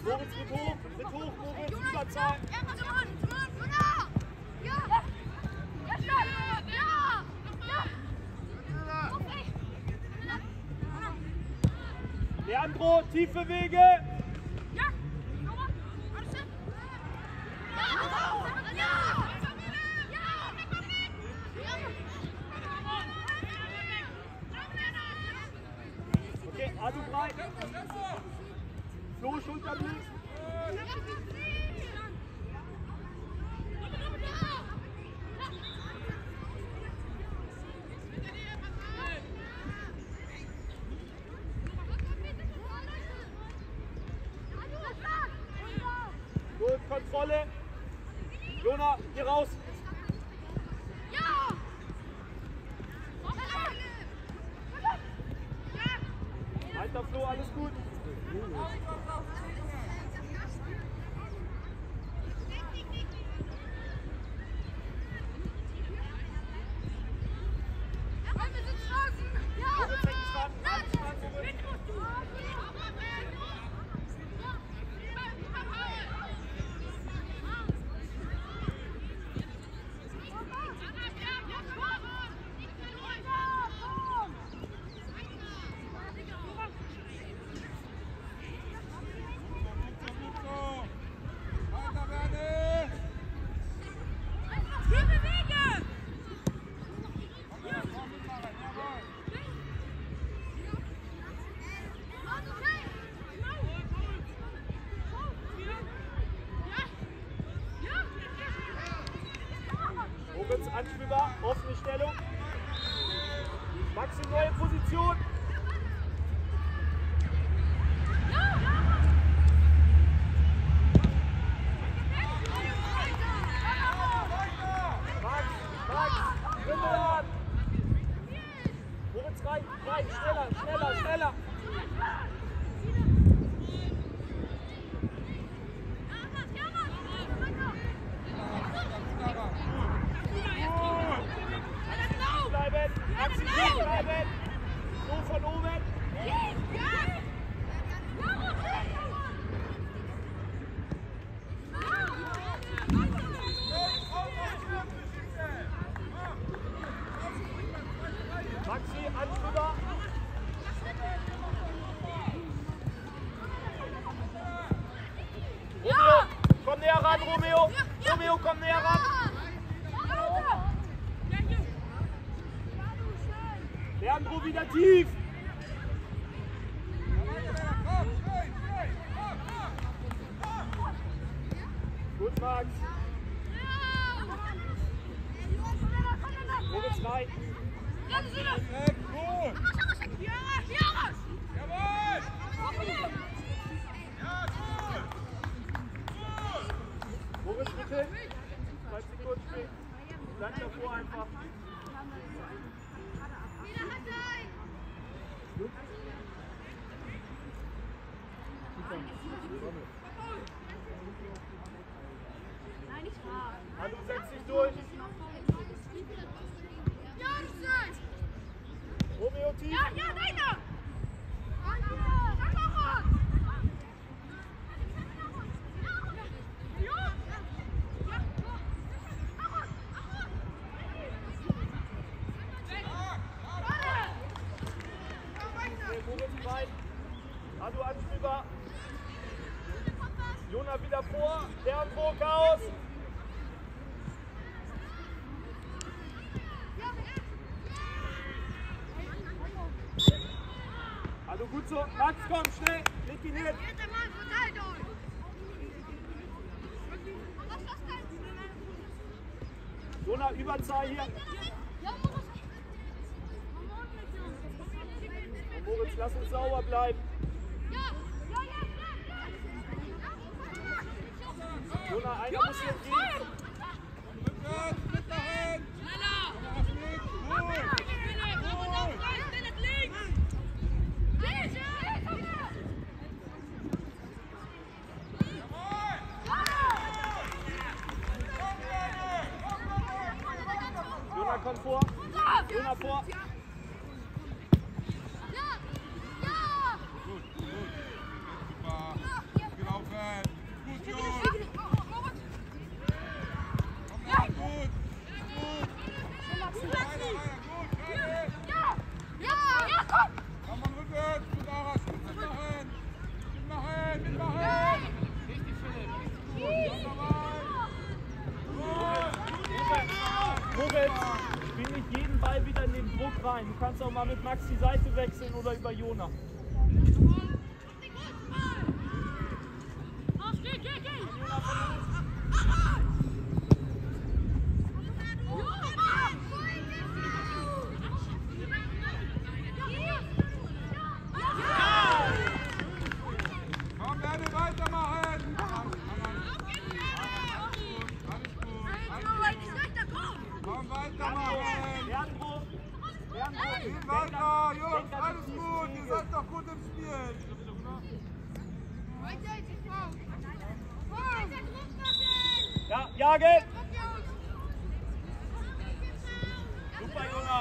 Moritz mit hoch, Moritz, Überzahl. Leandro, tiefe Wege. Okay, Adu breit. Flo, Schulterblick. Gut, Kontrolle. Jona, hier raus. Alter Flo, alles gut. Anspielbar, offene Stellung. Maxi, neue Position. Max, Rindelan. Moritz rein, schneller. Bleiben! So von oben! Maxi, Anschluss! Romeo, komm näher ran, Romeo! Romeo, komm näher ran! Leandro wieder tief! Gut, Max! Moritz rein! Moritz, bitte! 2 Sekunden stehen. Bleib davor einfach. Also setz dich durch. Romeo tief. Ja, weiter. Adu anspielbar. Jona wieder vor. Leandro, Chaos. Adu gut so. Max, komm, schnell. Leg ihn hin. Jona, Überzahl hier. Moritz, lass uns sauber bleiben. Jona, einer muss hier entgegen. Jona, komm vor. Jona vor. mal mit Max die Seite wechseln oder über Jona. Komm, werde weitermachen! Komm, weitermachen! Lernbruch! Geht weiter, Jungs, alles gut! Ihr seid doch gut im Spiel! Ja, jagen! Super, Jona!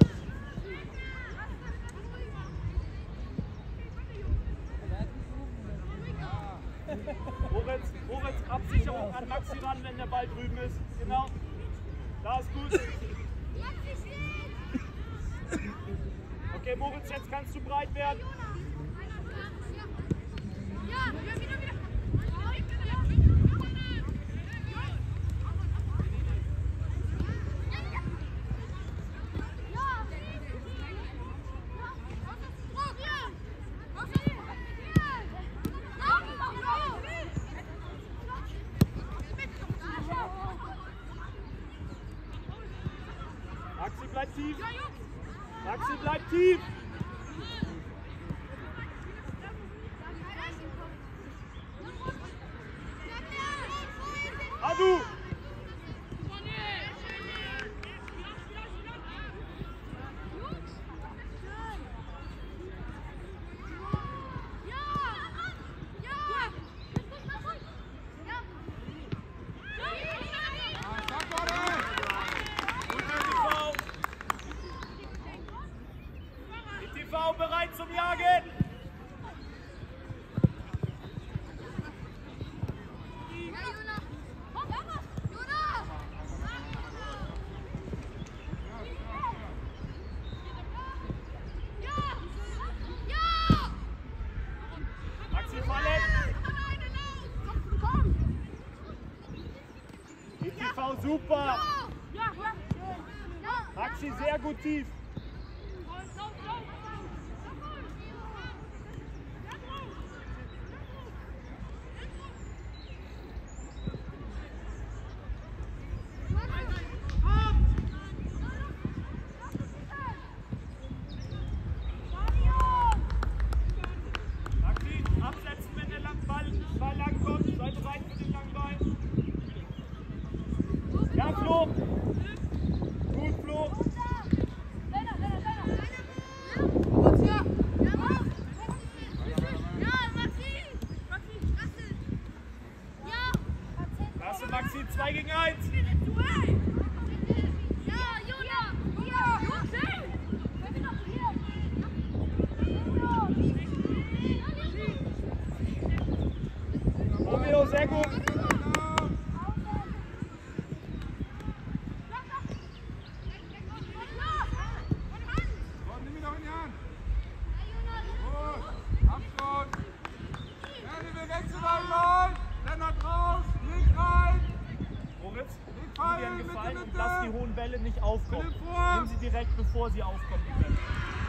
Moritz, Absicherung an Maxi ran, wenn der Ball drüben ist. Genau. Da ist gut. Okay, Moritz, jetzt kannst du breit werden. Maxi bleibt tief. Maxi bleibt tief. Adu. Bereit zum Jagen! Maxi fallen! ETV super! Maxi sehr gut tief! Ja, Flo! Gut, Flo! Klasse, Maxi, 2 gegen 1! Romeo, sehr gut! Gefallen und lass die hohen Bälle nicht aufkommen. Nehmen sie direkt, bevor sie aufkommen, die Bälle.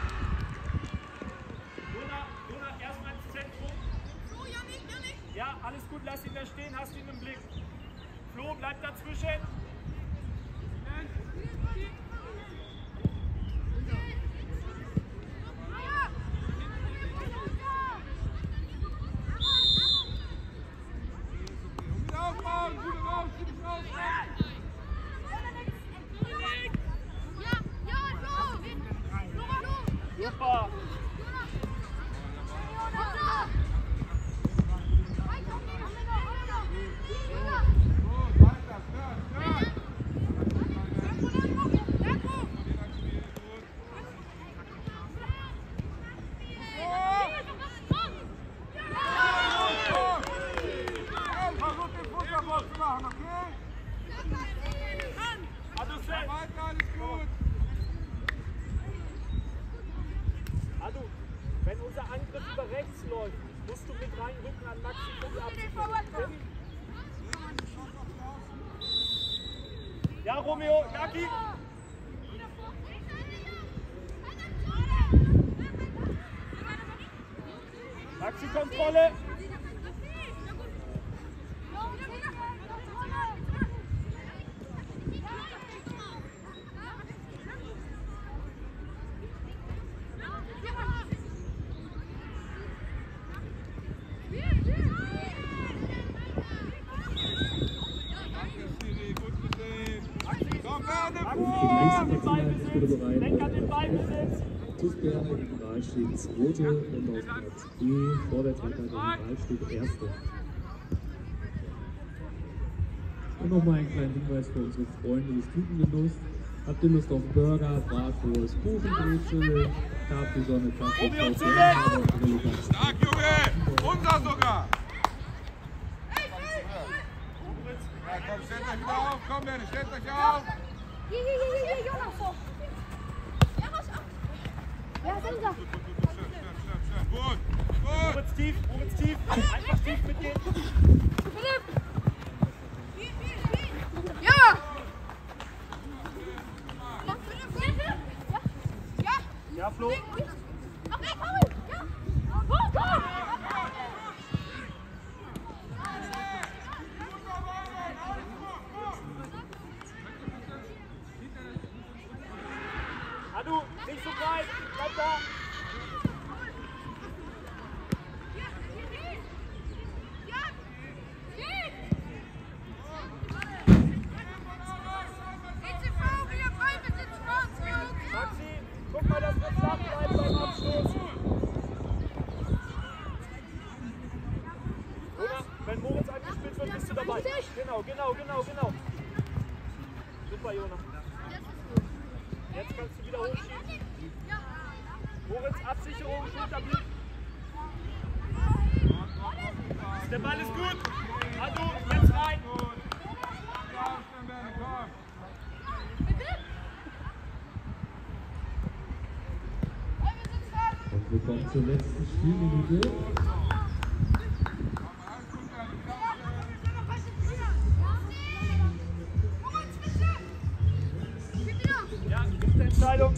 Jona, erstmal ins Zentrum. Ja, alles gut, lass ihn da stehen, hast ihn im Blick. Flo, bleib dazwischen. Super! Adu, wenn unser Angriff über rechts läuft, musst du mit reinrücken an Maxi für die Absicherung. Ja, Romeo, Jaki! Maxi, Kontrolle. Denk an den Ballbesitz. TuS Berne gegen Rahl steht Zweite und auf Platz E Vorwärtsreiter gegen Rahl steht Erste. Und nochmal einen kleinen Hinweis für unsere Freunde des Tutengenuss. Habt ihr Lust auf Burger, Bratwurst, Kuchen, Brezel, Capri-Sonne, Kaffee, Stark, Junge! Unser sogar! Ja, komm, stellt euch wieder auf! Komm, Berne, stellt euch auf! Hier, Jonas! Ja, sind wir! Schön. Gut! Moritz tief, einfach tief mitgehen. Philipp! Ja! Ja, Flo. Adu, nicht so breit, bleib da. Maxi, guck mal, dass wir flach bleiben beim Abschluss. Oder? Wenn Moritz angespielt wird, bist du dabei. Genau. Super, Jonas. Jetzt kannst du wieder hochschieben. Moritz, Absicherung, Schulterblick. Der Ball ist gut. Adu, jetzt rein. Und wir kommen zur letzten Spielminute. Ja, gute Entscheidung.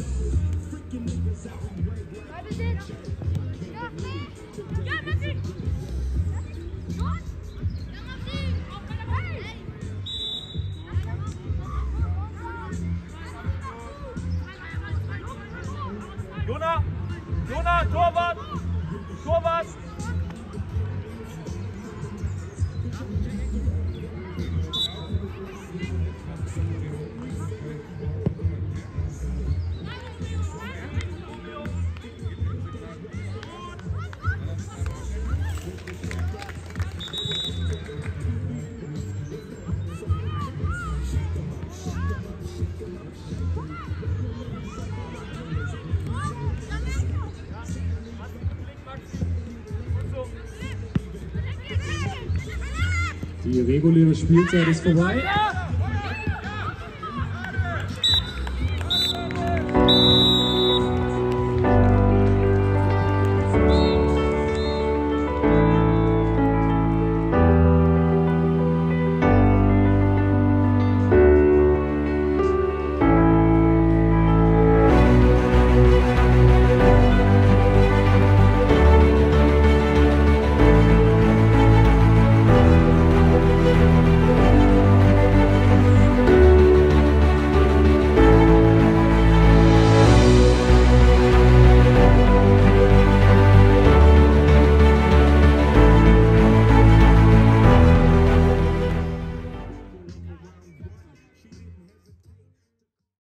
Jona, Torwart! Die reguläre Spielzeit ist vorbei.